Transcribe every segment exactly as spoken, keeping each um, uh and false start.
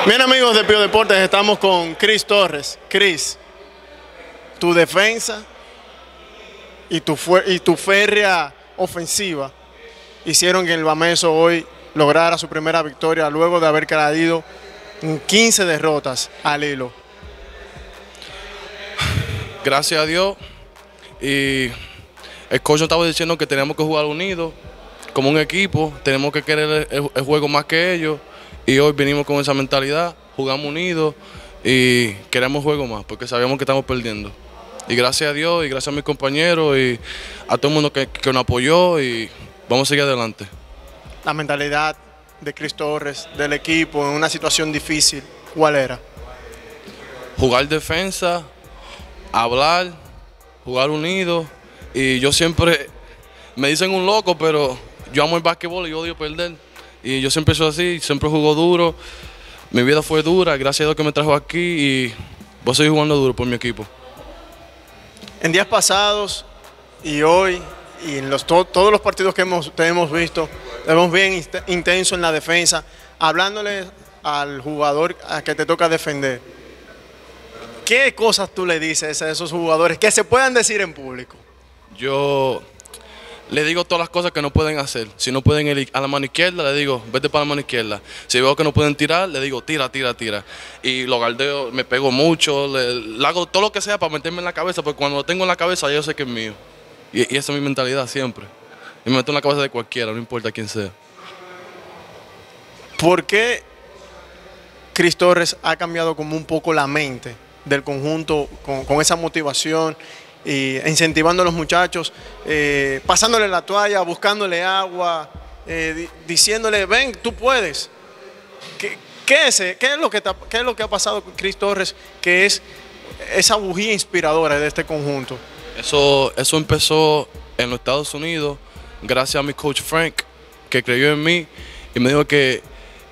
Bien, amigos de Pío Deportes, estamos con Chris Torres. Chris, tu defensa y tu, y tu férrea ofensiva hicieron que el Bameso hoy lograra su primera victoria luego de haber caído en quince derrotas al hilo. Gracias a Dios. Y el coach nos estaba diciendo que tenemos que jugar unidos como un equipo, tenemos que querer el, el juego más que ellos. Y hoy venimos con esa mentalidad, jugamos unidos y queremos juego más, porque sabemos que estamos perdiendo. Y gracias a Dios y gracias a mis compañeros y a todo el mundo que, que nos apoyó, y vamos a seguir adelante. La mentalidad de Chris Torres, del equipo, en una situación difícil, ¿cuál era? Jugar defensa, hablar, jugar unidos. Y yo siempre, me dicen un loco, pero yo amo el básquetbol y odio perder. Y yo siempre soy así, siempre jugo duro. Mi vida fue dura, gracias a Dios que me trajo aquí y voy a seguir jugando duro por mi equipo. En días pasados y hoy, y en los, to, todos los partidos que hemos, te hemos visto, te vemos bien intenso en la defensa, hablándole al jugador a que te toca defender. ¿Qué cosas tú le dices a esos jugadores que se puedan decir en público? Yo le digo todas las cosas que no pueden hacer. Si no pueden ir a la mano izquierda, le digo, vete para la mano izquierda. Si veo que no pueden tirar, le digo, tira, tira, tira. Y lo gardeo, me pego mucho, le, le hago todo lo que sea para meterme en la cabeza, porque cuando lo tengo en la cabeza, yo sé que es mío. Y, y esa es mi mentalidad siempre. Y me meto en la cabeza de cualquiera, no importa quién sea. ¿Por qué Chris Torres ha cambiado como un poco la mente del conjunto con, con esa motivación y incentivando a los muchachos, eh, pasándole la toalla, buscándole agua, eh, di, diciéndole, ven, tú puedes? ¿Qué, qué, es, qué, es lo que te, ¿Qué es lo que ha pasado con Chris Torres, que es esa bujía inspiradora de este conjunto? Eso, eso empezó en los Estados Unidos, gracias a mi coach Frank, que creyó en mí y me dijo que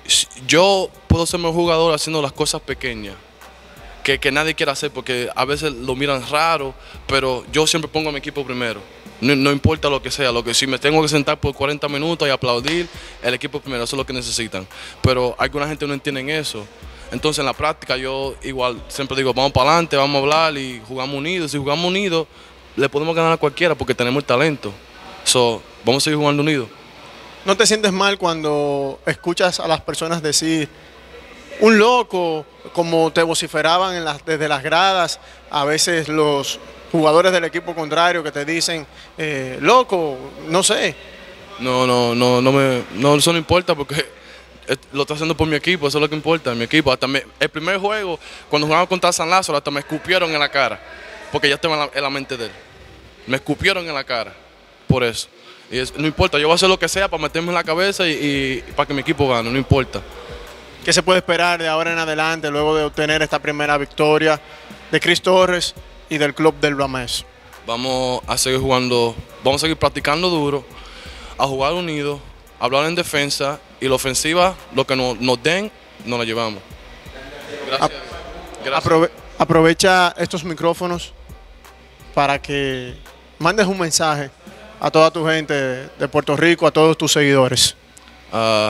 yo puedo ser mejor jugador haciendo las cosas pequeñas Que, que nadie quiere hacer, porque a veces lo miran raro, pero yo siempre pongo a mi equipo primero. No, no importa lo que sea, lo que si me tengo que sentar por cuarenta minutos y aplaudir, el equipo primero, eso es lo que necesitan. Pero alguna gente no entiende eso. Entonces en la práctica yo igual siempre digo, vamos para adelante, vamos a hablar y jugamos unidos. Si jugamos unidos, le podemos ganar a cualquiera porque tenemos el talento. So, vamos a seguir jugando unidos. ¿No te sientes mal cuando escuchas a las personas decir un loco, como te vociferaban en las, desde las gradas, a veces los jugadores del equipo contrario que te dicen, eh, loco, no sé? No, no, no, no me, no, eso no importa porque lo estoy haciendo por mi equipo, eso es lo que importa, mi equipo. Hasta me, el primer juego, cuando jugaba contra San Lázaro, hasta me escupieron en la cara, porque ya estaba en la, en la mente de él. Me escupieron en la cara, por eso. Y es, no importa, yo voy a hacer lo que sea para meterme en la cabeza y, y, y para que mi equipo gane, no importa. ¿Qué se puede esperar de ahora en adelante, luego de obtener esta primera victoria de Chris Torres y del club del Bameso? Vamos a seguir jugando, vamos a seguir practicando duro, a jugar unidos, a hablar en defensa, y la ofensiva, lo que nos, nos den, nos la llevamos. Gracias. Gracias. Aprove aprovecha estos micrófonos para que mandes un mensaje a toda tu gente de Puerto Rico, a todos tus seguidores. Uh,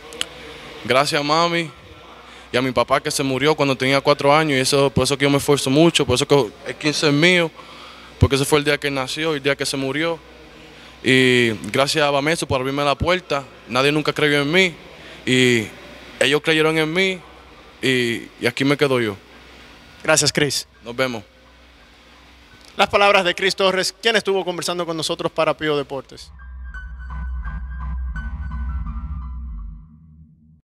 Gracias a mami y a mi papá que se murió cuando tenía cuatro años, y eso, por eso que yo me esfuerzo mucho, por eso que el quince es mío, porque ese fue el día que nació y el día que se murió. Y gracias a Bameso por abrirme la puerta, nadie nunca creyó en mí y ellos creyeron en mí y, y aquí me quedo yo. Gracias, Chris. Nos vemos. Las palabras de Chris Torres, quien estuvo conversando con nosotros para Pío Deportes.